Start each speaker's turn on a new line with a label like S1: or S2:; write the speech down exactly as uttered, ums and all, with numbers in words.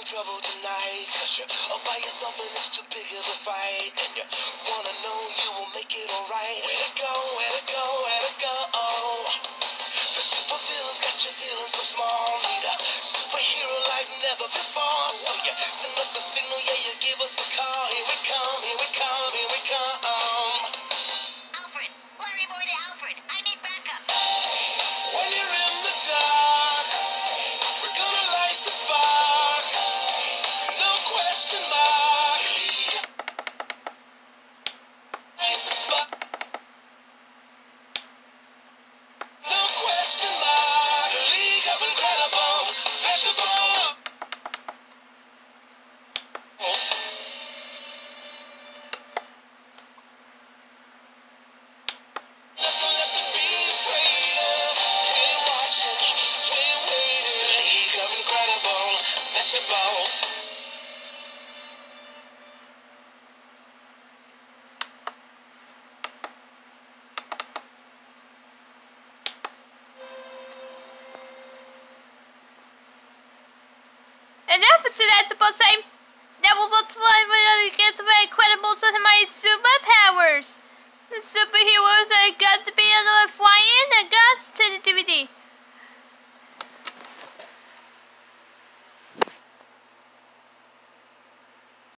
S1: trouble tonight, 'cause you're all by yourself and it's too big of a fight, and you wanna know you will make it alright. Where to go, where to go, where to go? The super feelings got you feeling so small. Need a superhero like never before. So you send up the signal, yeah, you give us a call. Here we come, here we come, here we come.
S2: Alfred, Larry boy to Alfred, I need backup.
S1: When you're in the dark, we're gonna light the spark. No question mark. Light the spark. No question mark. A league of incredible vegetables. Nothing left to be afraid of. We're watching, we're waiting. A league of incredible vegetables.
S3: And opposite that's supposed to say that will ultimately get to my incredible to my superpowers. The superheroes that got to be able to fly in and got to the D V D.